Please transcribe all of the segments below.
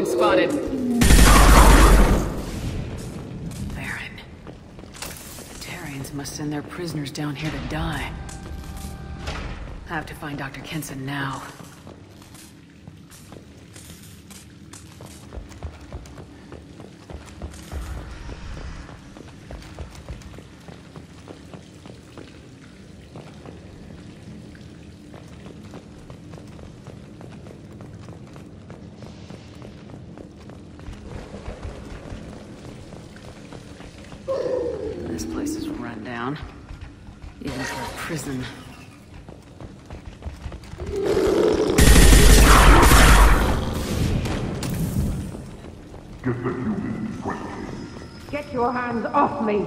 spotted. Baron. The Terrians must send their prisoners down here to die. I have to find Dr. Kenson now. This place is run down. Even for a prison. Get the human in question. Get your hands off me!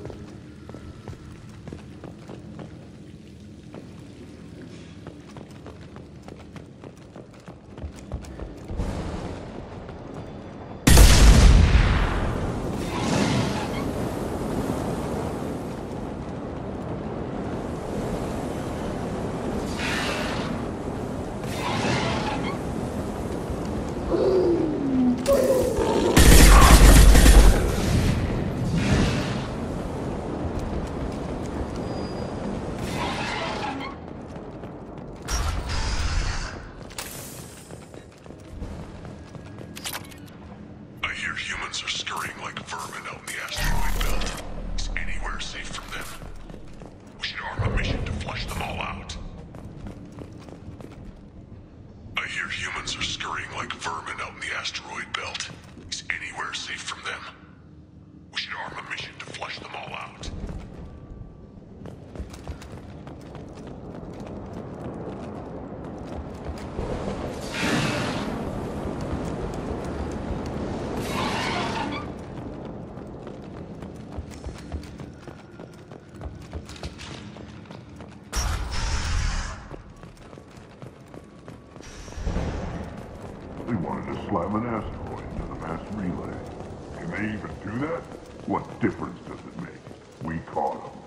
They wanted to slam an asteroid into the mass relay. Can they even do that? What difference does it make? We caught them.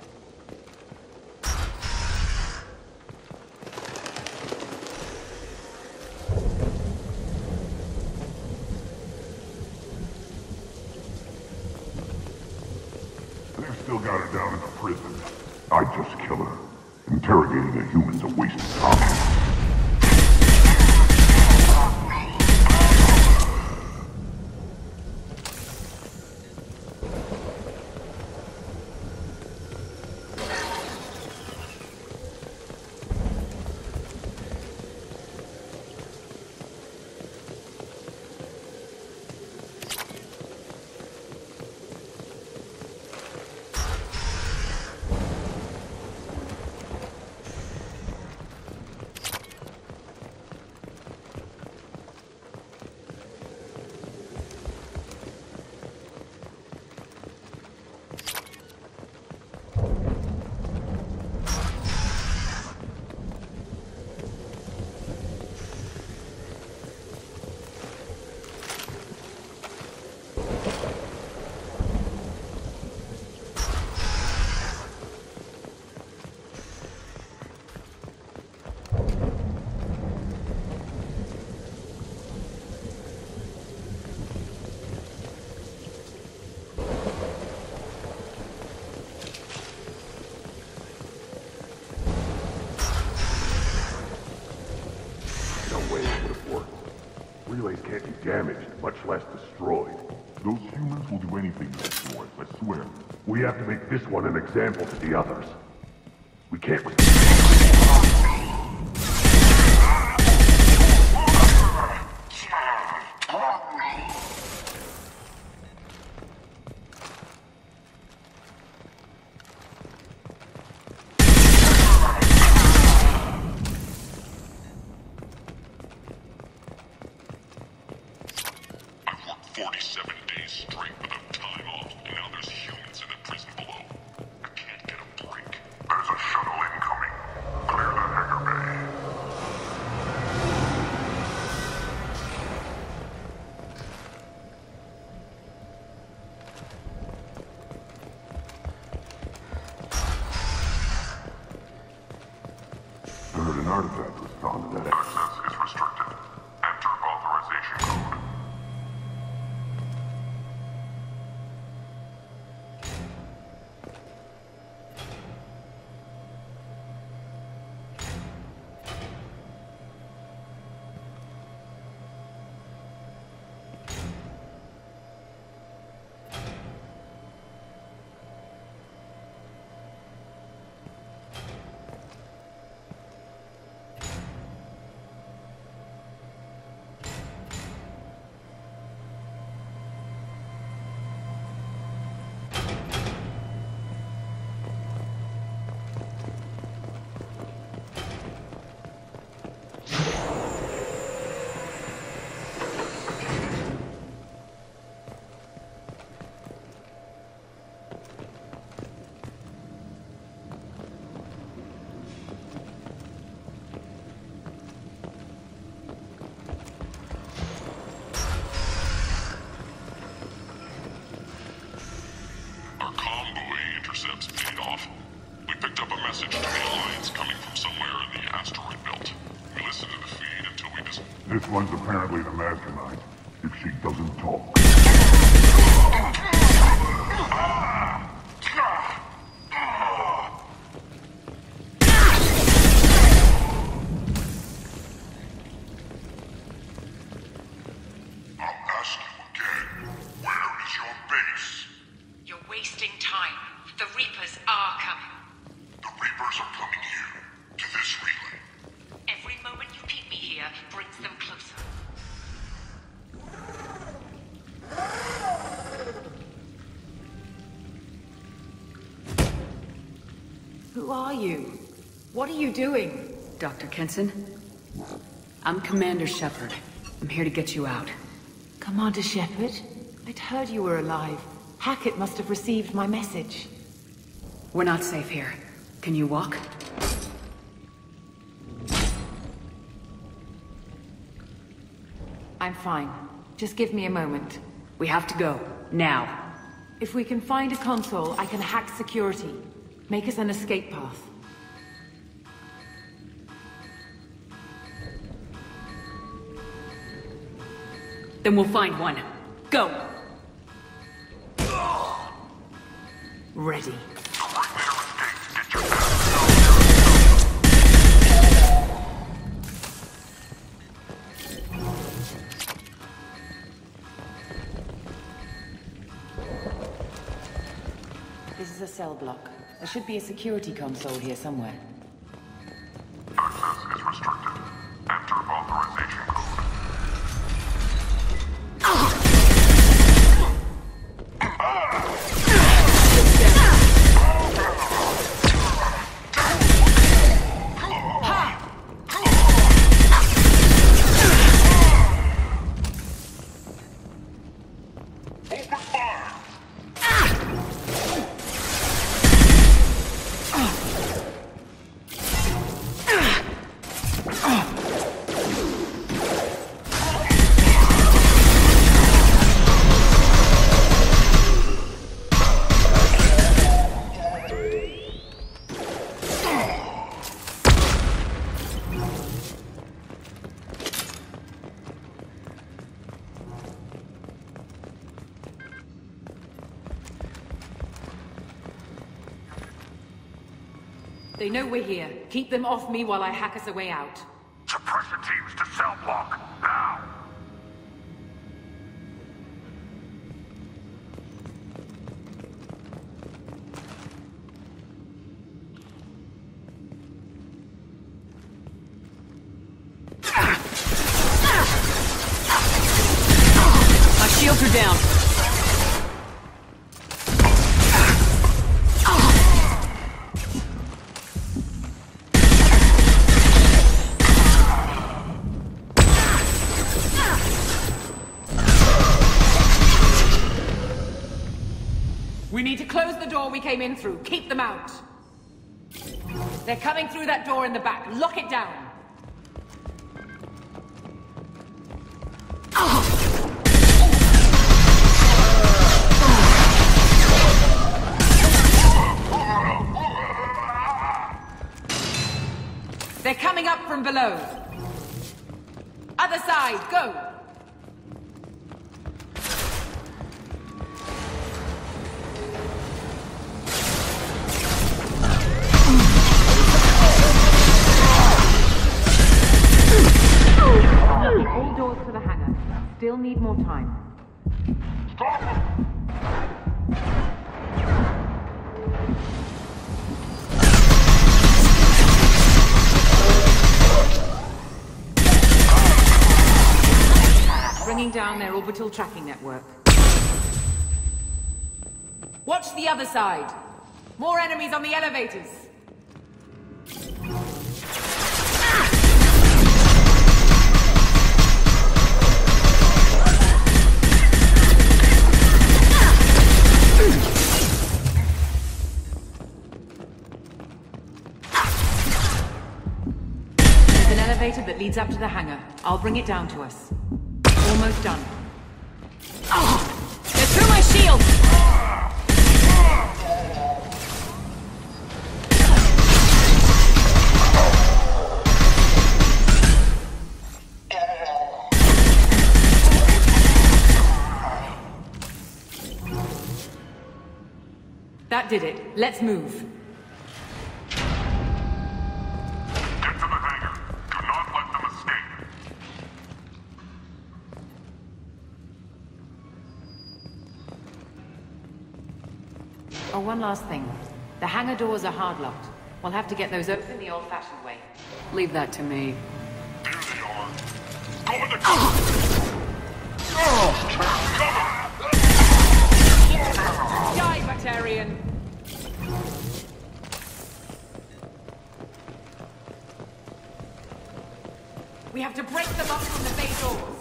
They've still got her down in the prison. I'd just kill her. Interrogating a human's a waste of time. Relays can't be damaged, much less destroyed. Those humans will do anything to destroy, I swear. We have to make this one an example to the others. We can't... Artifact was found in that access is restricted. Enter authorization code. This one's apparently the mastermind, if she doesn't talk. Who are you? What are you doing? Dr. Kenson? I'm Commander Shepard. I'm here to get you out. Commander Shepard? I'd heard you were alive. Hackett must have received my message. We're not safe here. Can you walk? I'm fine. Just give me a moment. We have to go. Now. If we can find a console, I can hack security. Make us an escape path. Then we'll find one. Go! Ready. This is a cell block. There should be a security console here somewhere. Access is restricted. Enter authorization code. They know we're here. Keep them off me while I hack us a way out. Suppressor teams to cell block, now! My shields are down. We need to close the door we came in through. Keep them out. They're coming through that door in the back. Lock it down. They're coming up from below. Other side, go! All doors to the hangar. Still need more time. Stop! Bringing down their orbital tracking network. Watch the other side. More enemies on the elevators. There's an elevator that leads up to the hangar. I'll bring it down to us. Almost done. They're through my shield! That did it. Let's move. Get to the hangar. Do not let them escape. Oh, one last thing. The hangar doors are hard-locked. We'll have to get those open the old-fashioned way. Leave that to me. There they are. Go in the cover! Die, Batarian! We have to break them up from the bay doors.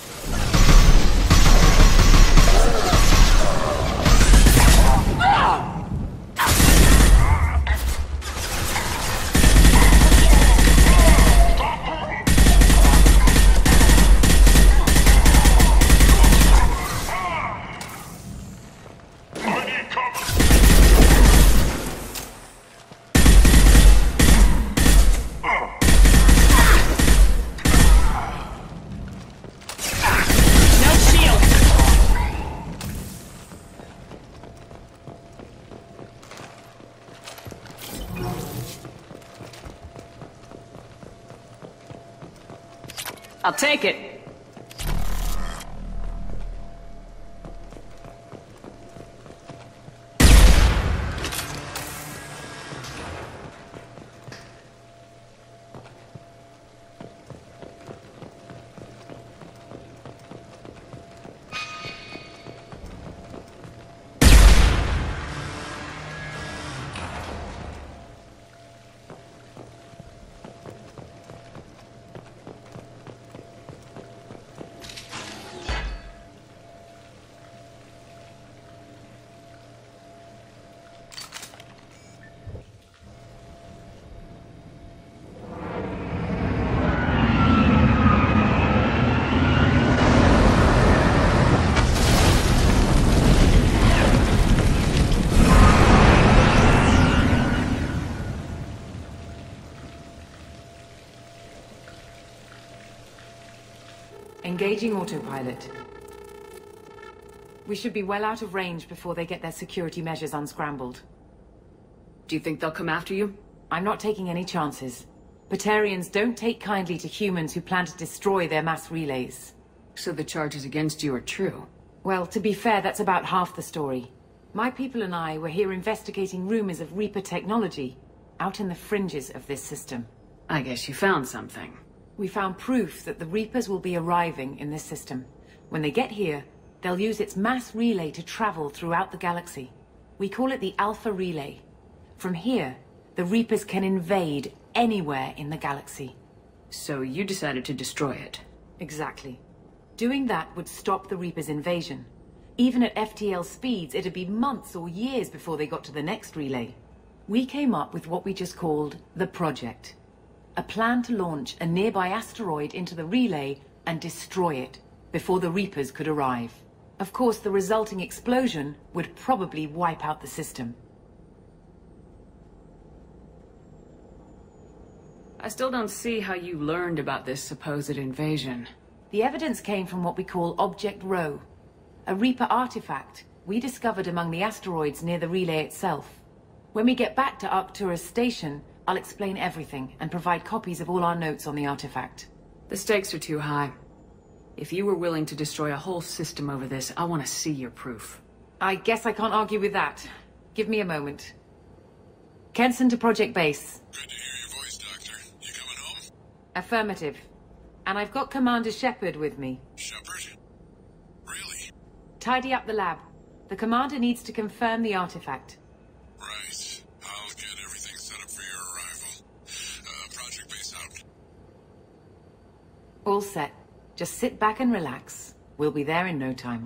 I'll take it. Engaging autopilot. We should be well out of range before they get their security measures unscrambled. Do you think they'll come after you? I'm not taking any chances. Batarians don't take kindly to humans who plan to destroy their mass relays. So the charges against you are true? Well, to be fair, that's about half the story. My people and I were here investigating rumors of Reaper technology, out in the fringes of this system. I guess you found something. We found proof that the Reapers will be arriving in this system. When they get here, they'll use its mass relay to travel throughout the galaxy. We call it the Alpha Relay. From here, the Reapers can invade anywhere in the galaxy. So you decided to destroy it? Exactly. Doing that would stop the Reapers' invasion. Even at FTL speeds, it'd be months or years before they got to the next relay. We came up with what we just called the Project. A plan to launch a nearby asteroid into the relay and destroy it before the Reapers could arrive. Of course, the resulting explosion would probably wipe out the system. I still don't see how you learned about this supposed invasion. The evidence came from what we call Object Rho, a Reaper artifact we discovered among the asteroids near the relay itself. When we get back to Arcturus Station, I'll explain everything and provide copies of all our notes on the artifact. The stakes are too high. If you were willing to destroy a whole system over this, I want to see your proof. I guess I can't argue with that. Give me a moment. Kenson to Project Base. Good to hear your voice, Doctor. You coming home? Affirmative. And I've got Commander Shepard with me. Shepard? Really? Tidy up the lab. The Commander needs to confirm the artifact. Right. I'll get everything set up for your arrival. Project Base out. All set. Just sit back and relax. We'll be there in no time.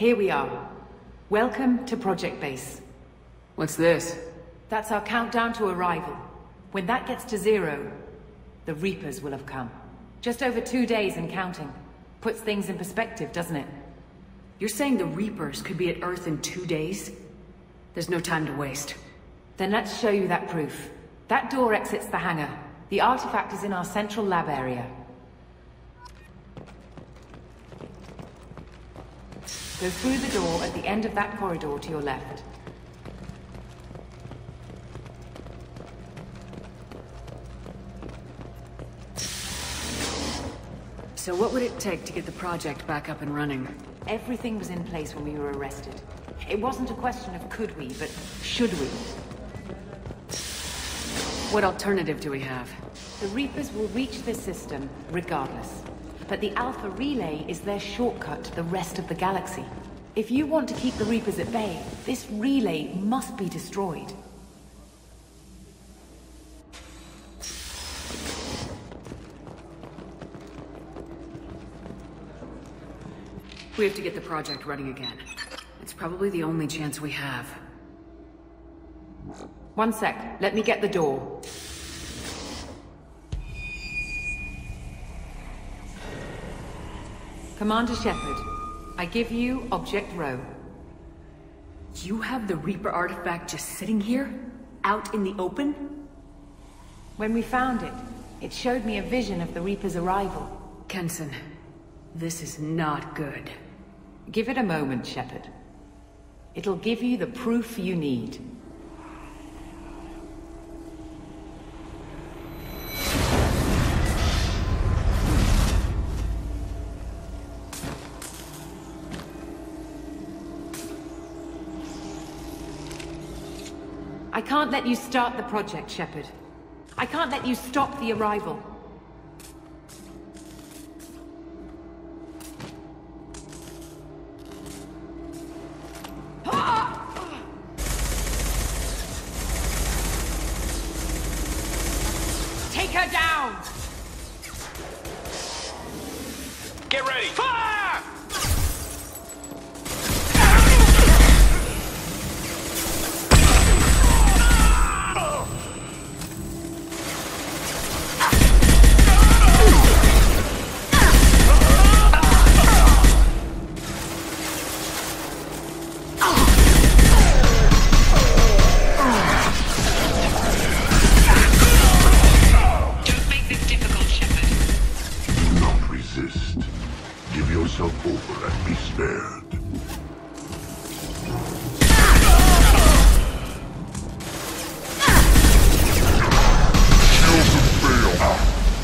Here we are. Welcome to Project Base. What's this? That's our countdown to arrival. When that gets to 0, the Reapers will have come. Just over 2 days and counting. Puts things in perspective, doesn't it? You're saying the Reapers could be at Earth in 2 days? There's no time to waste. Then let's show you that proof. That door exits the hangar. The artifact is in our central lab area. Go through the door at the end of that corridor to your left. So what would it take to get the project back up and running? Everything was in place when we were arrested. It wasn't a question of could we, but should we. What alternative do we have? The Reapers will reach this system regardless. But the Alpha Relay is their shortcut to the rest of the galaxy. If you want to keep the Reapers at bay, this relay must be destroyed. We have to get the project running again. It's probably the only chance we have. One sec. Let me get the door. Commander Shepard, I give you Object Row. You have the Reaper artifact just sitting here? Out in the open? When we found it, it showed me a vision of the Reaper's arrival. Kenson, this is not good. Give it a moment, Shepard. It'll give you the proof you need. I can't let you start the project, Shepard. I can't let you stop the arrival. Take her down! Get ready! Fire! Over and be spared. Shields and fail.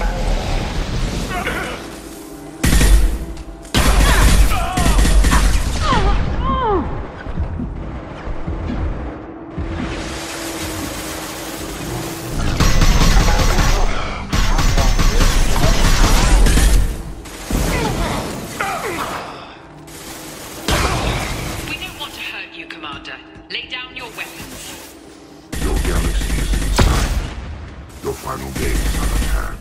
Final days are at hand.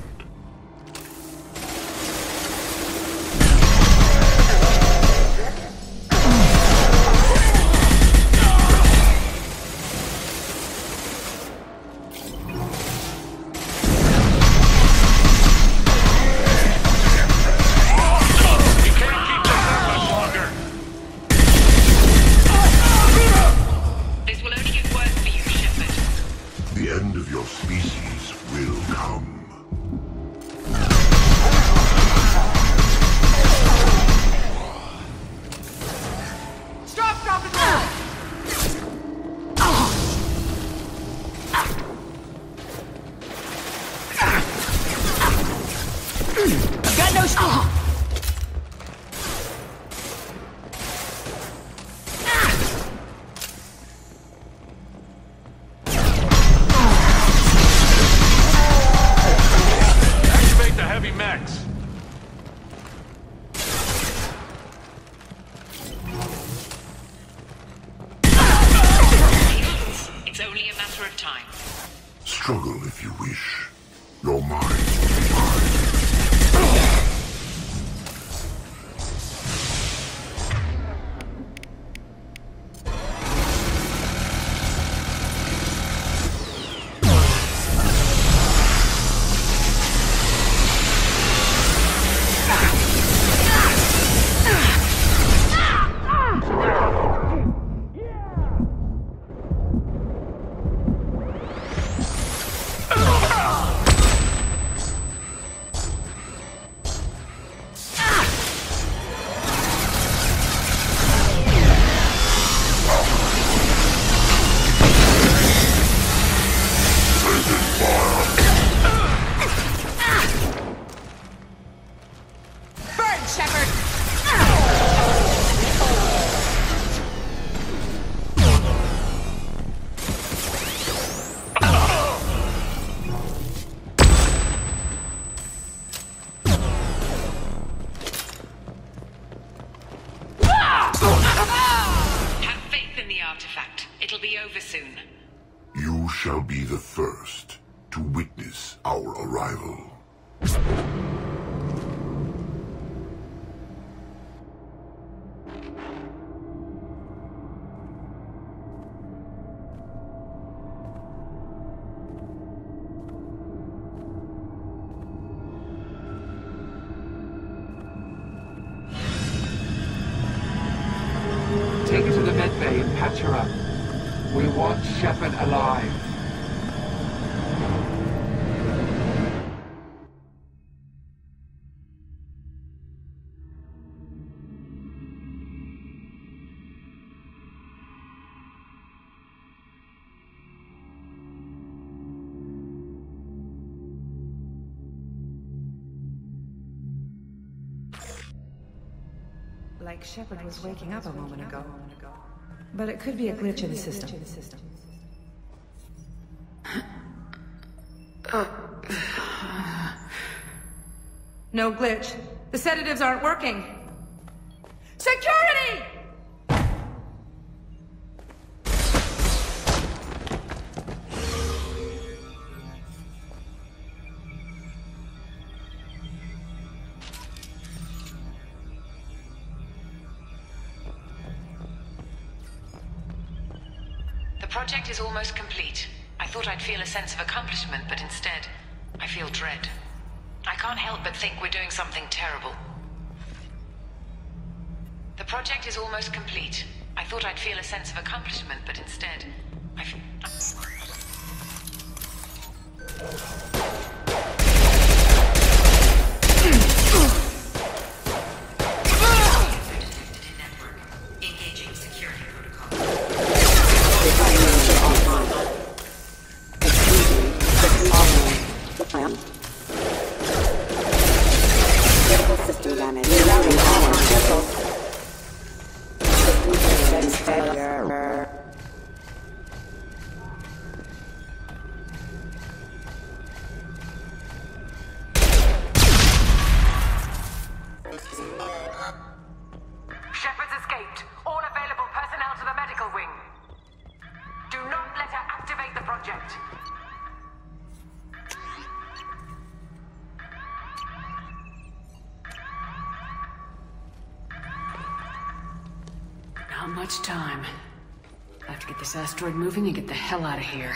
This will only get worse for you, Shepard. The end of your species will come. Stop dropping down! Got no speed! It's only a matter of time. Struggle if you wish. Your mind will be mine. shall be the first to witness our arrival. Take her to the med bay and patch her up. We want Shepard alive. Like Shepard was waking up a moment ago. But it could be a glitch in the system. No glitch. The sedatives aren't working. Security! The project is almost complete. I thought I'd feel a sense of accomplishment, but instead, I feel dread. I can't help but think we're doing something terrible. The project is almost complete. I thought I'd feel a sense of accomplishment, but instead, I feel... Engaging security protocol. System damage. Routing power. System failure. Shepard's escaped. All available personnel to the medical wing. Do not let her activate the project. Not much time. I have to get this asteroid moving and get the hell out of here.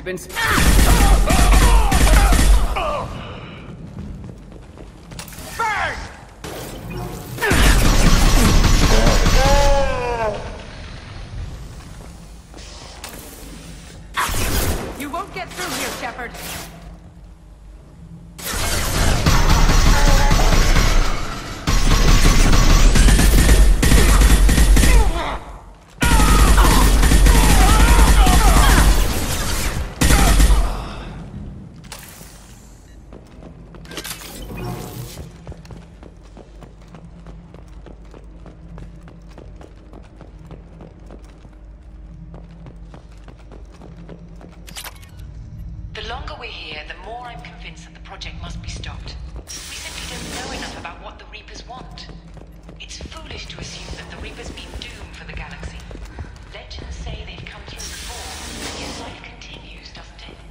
We've been... Bang! You won't get through here, Shepard. The longer we're here, the more I'm convinced that the project must be stopped. We simply don't know enough about what the Reapers want. It's foolish to assume that the Reapers mean doom for the galaxy. Legends say they've come through before, yet life continues, doesn't it?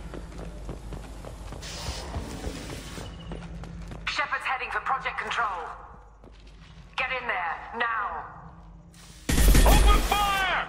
Shepard's heading for Project Control. Get in there, now! Open fire!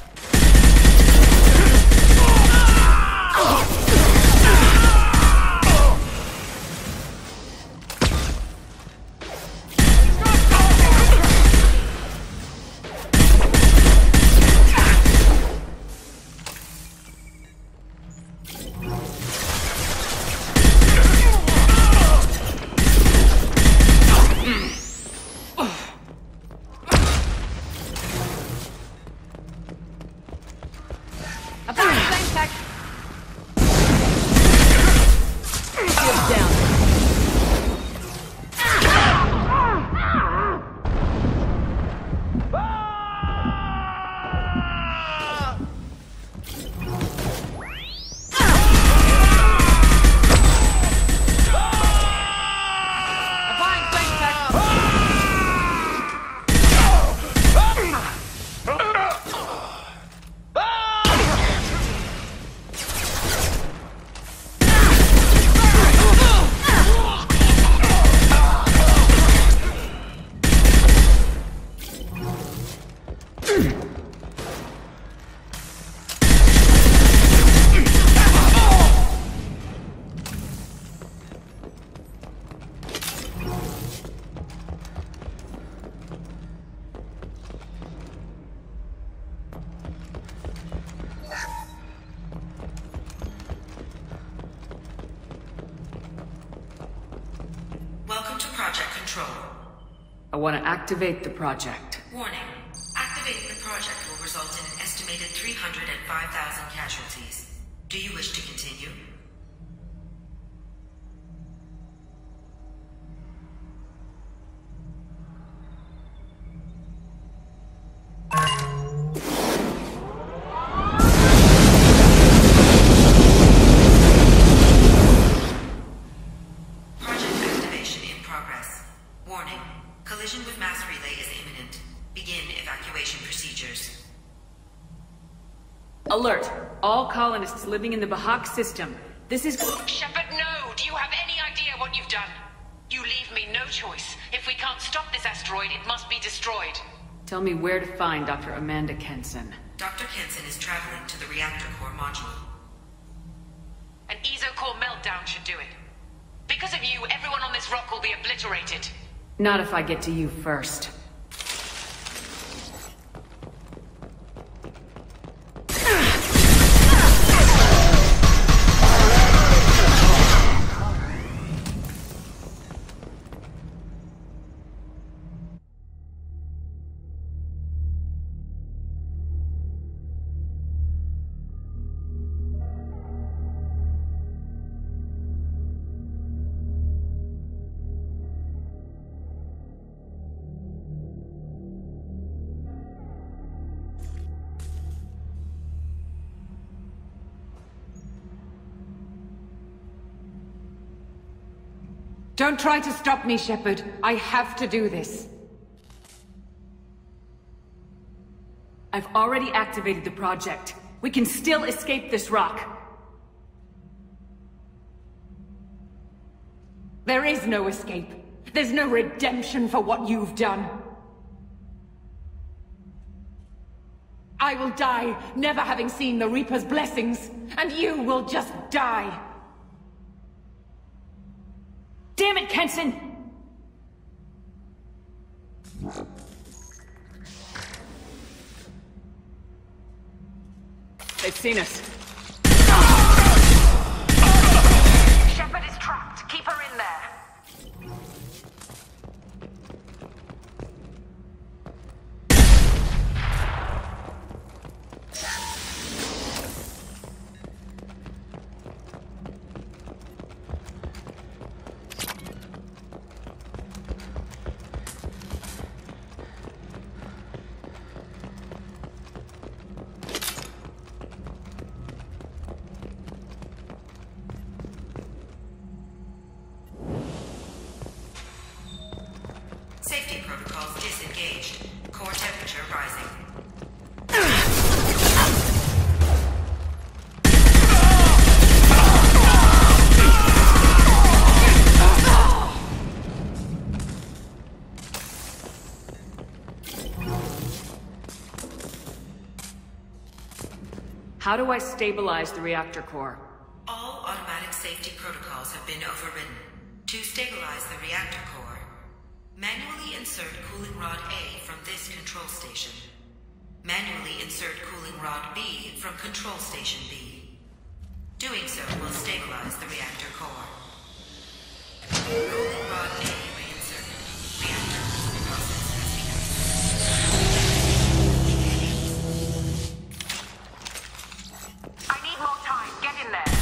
I want to activate the project. Warning. Activating the project will result in an estimated 305,000 casualties. Do you wish to continue? Alert! All colonists living in the Bahak system. This is... Shepard, no! Do you have any idea what you've done? You leave me no choice. If we can't stop this asteroid, it must be destroyed. Tell me where to find Dr. Amanda Kenson. Dr. Kenson is traveling to the reactor core module. An ESO-core meltdown should do it. Because of you, everyone on this rock will be obliterated. Not if I get to you first. Don't try to stop me, Shepard. I have to do this. I've already activated the project. We can still escape this rock. There is no escape. There's no redemption for what you've done. I will die, never having seen the Reaper's blessings, and you will just die. Damn it, Kenson! They've seen us. Shepard is trapped. Keep her in there. Safety protocols disengaged. Core temperature rising. How do I stabilize the reactor core? All automatic safety protocols have been overridden. To stabilize the reactor core, manually insert cooling rod A from this control station. Manually insert cooling rod B from control station B. Doing so will stabilize the reactor core. Cooling rod A reinserted. Reactor cooling process has begun. I need more time. Get in there.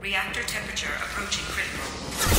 Reactor temperature approaching critical.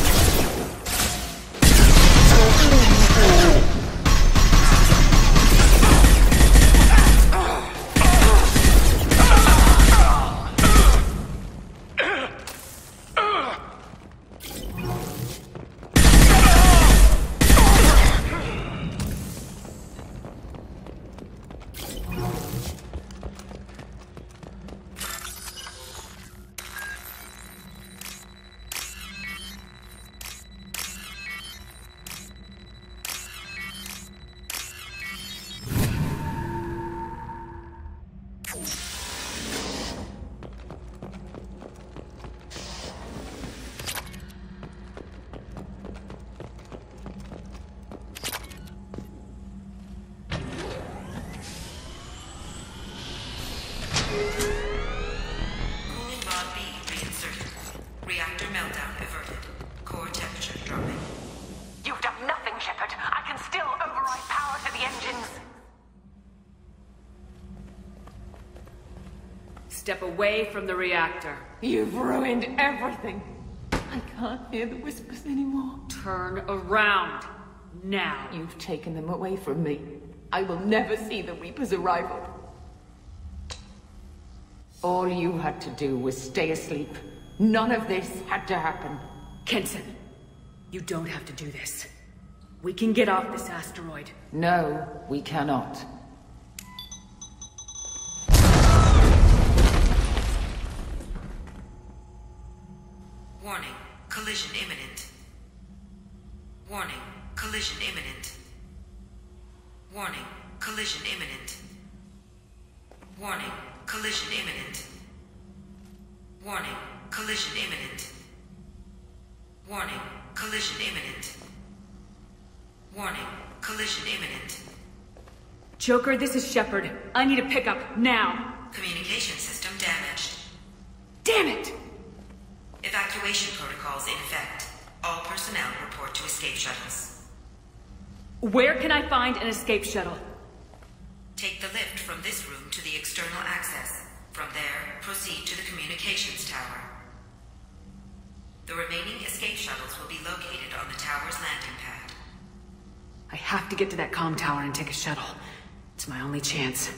Step away from the reactor. You've ruined everything. I can't hear the whispers anymore. Turn around. Now. You've taken them away from me. I will never see the Reaper's arrival. All you had to do was stay asleep. None of this had to happen. Kenson, you don't have to do this. We can get off this asteroid. No, we cannot. Warning, collision imminent. Warning, collision imminent. Warning, collision imminent. Warning, collision imminent. Warning, collision imminent. Warning, collision imminent. Warning, collision imminent. Joker, this is Shepard. I need a pickup, now. Communication system damaged. Damn it! Evacuation protocols in effect. All personnel report to escape shuttles. Where can I find an escape shuttle? Take the lift from this room to the external access. From there, proceed to the communications tower. The remaining escape shuttles will be located on the tower's landing pad. I have to get to that comm tower and take a shuttle. It's my only chance.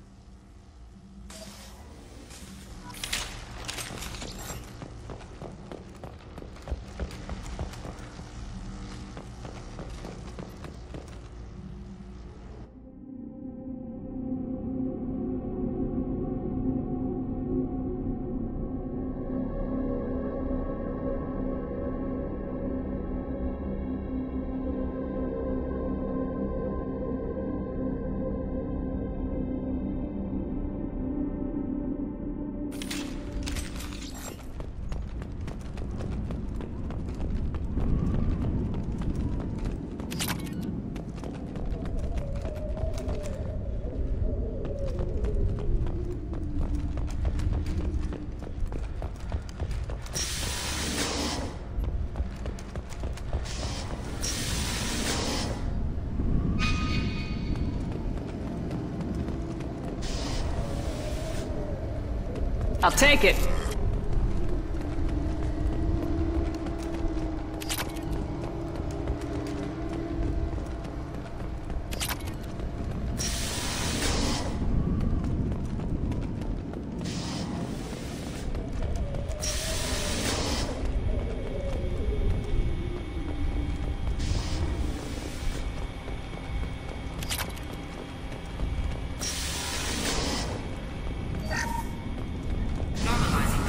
I'll take it. Normalizing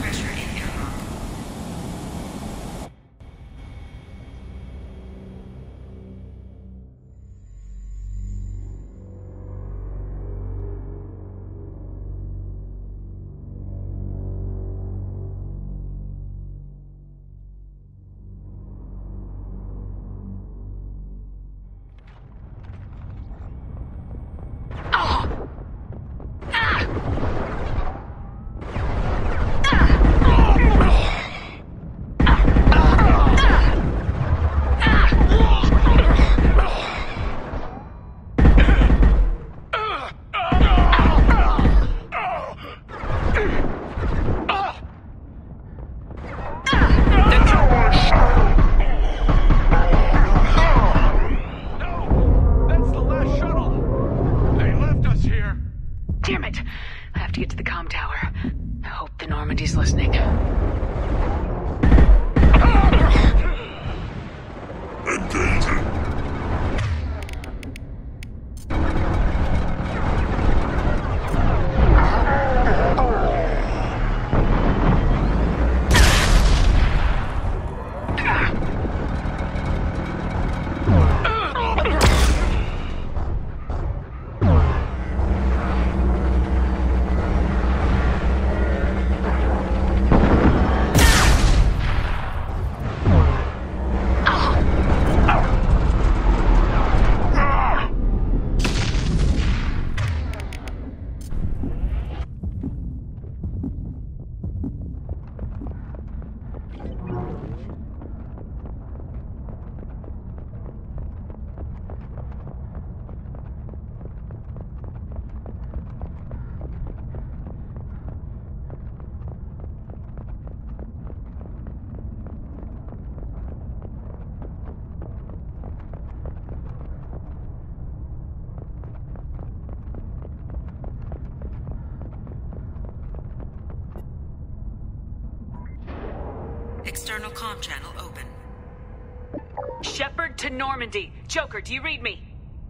External comm channel open. Shepard to Normandy. Joker, do you read me?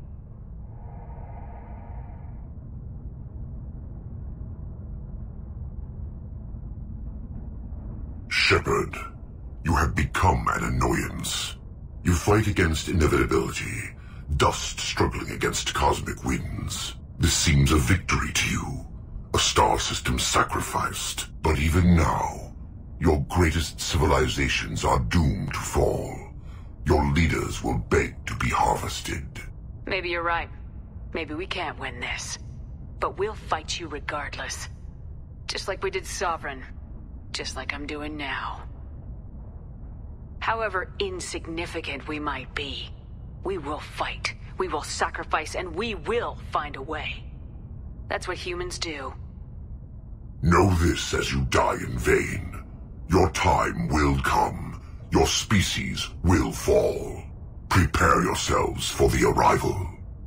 Shepard, you have become an annoyance. You fight against inevitability, dust struggling against cosmic winds. This seems a victory to you, a star system sacrificed. But even now, your greatest civilizations are doomed to fall. Your leaders will beg to be harvested. Maybe you're right. Maybe we can't win this. But we'll fight you regardless. Just like we did Sovereign. Just like I'm doing now. However insignificant we might be, we will fight, we will sacrifice, and we will find a way. That's what humans do. Know this as you die in vain. Your time will come. Your species will fall. Prepare yourselves for the arrival.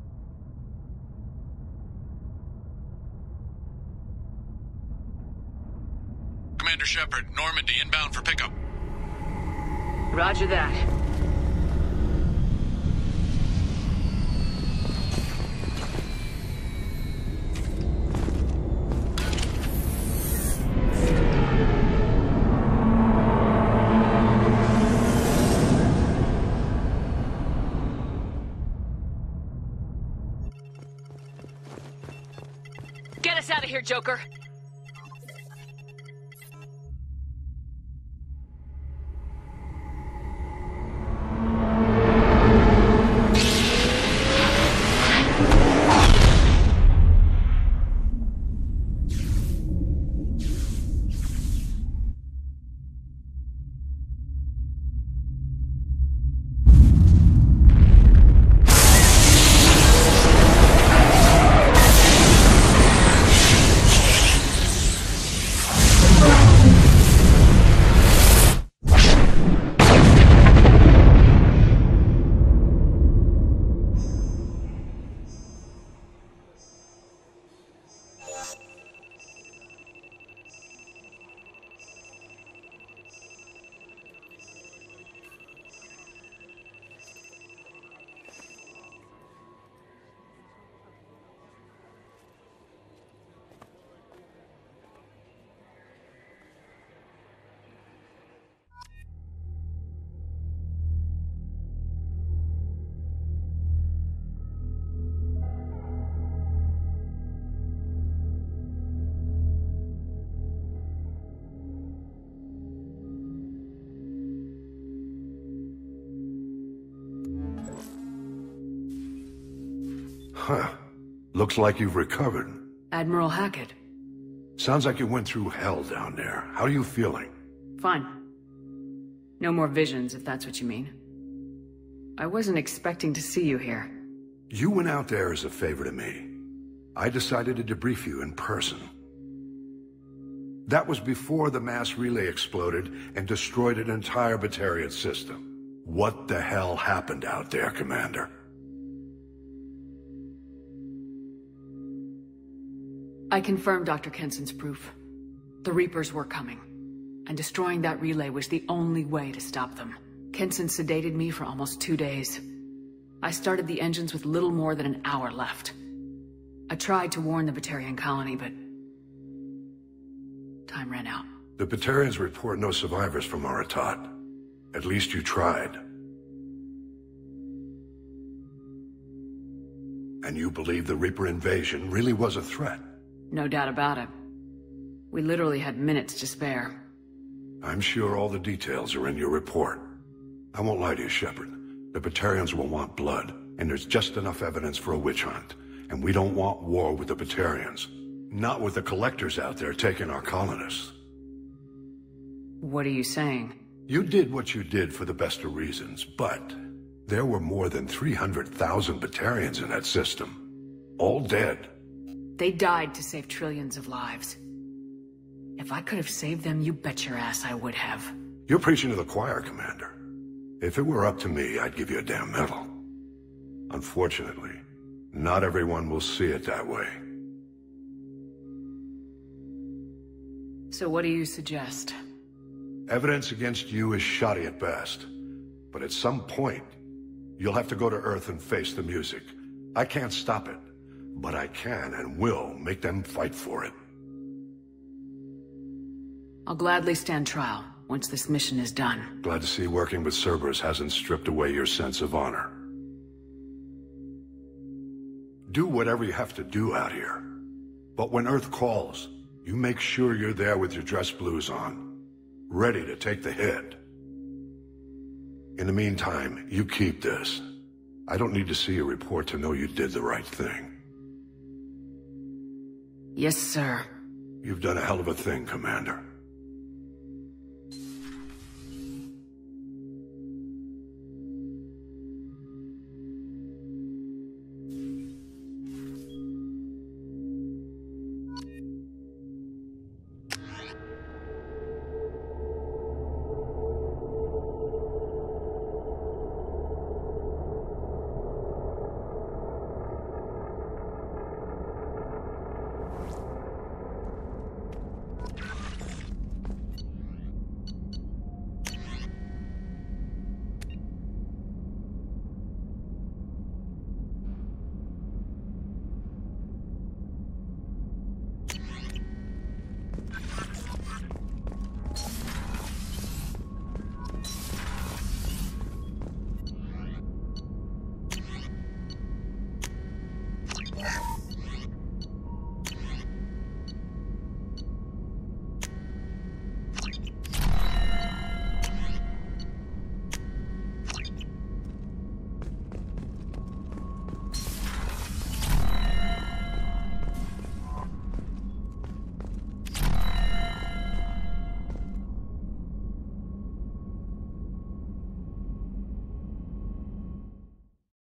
Commander Shepard, Normandy inbound for pickup. Roger that. Get us out of here, Joker! Huh. Looks like you've recovered. Admiral Hackett. Sounds like you went through hell down there. How are you feeling? Fine. No more visions, if that's what you mean. I wasn't expecting to see you here. You went out there as a favor to me. I decided to debrief you in person. That was before the mass relay exploded and destroyed an entire Batarian system. What the hell happened out there, Commander? I confirmed Dr. Kenson's proof. The Reapers were coming, and destroying that relay was the only way to stop them. Kenson sedated me for almost 2 days. I started the engines with little more than an hour left. I tried to warn the Batarian colony, but time ran out. The Batarians report no survivors from Aratat. At least you tried. And you believe the Reaper invasion really was a threat? No doubt about it. We literally had minutes to spare. I'm sure all the details are in your report. I won't lie to you, Shepard. The Batarians will want blood, and there's just enough evidence for a witch hunt. And we don't want war with the Batarians. Not with the collectors out there taking our colonists. What are you saying? You did what you did for the best of reasons, but there were more than 300,000 Batarians in that system. All dead. They died to save trillions of lives. If I could have saved them, you bet your ass I would have. You're preaching to the choir, Commander. If it were up to me, I'd give you a damn medal. Unfortunately, not everyone will see it that way. So what do you suggest? Evidence against you is shoddy at best. But at some point, you'll have to go to Earth and face the music. I can't stop it, but I can and will make them fight for it. I'll gladly stand trial once this mission is done. Glad to see working with Cerberus hasn't stripped away your sense of honor. Do whatever you have to do out here. But when Earth calls, you make sure you're there with your dress blues on, ready to take the hit. In the meantime, you keep this. I don't need to see a report to know you did the right thing. Yes, sir. You've done a hell of a thing, Commander.